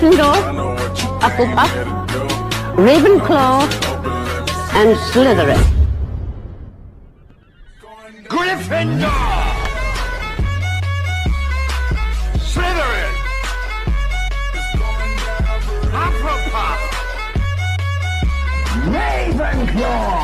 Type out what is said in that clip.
Gryffindor, Hufflepuff, Ravenclaw, and Slytherin. Gryffindor! Slytherin! Hufflepuff! Ravenclaw!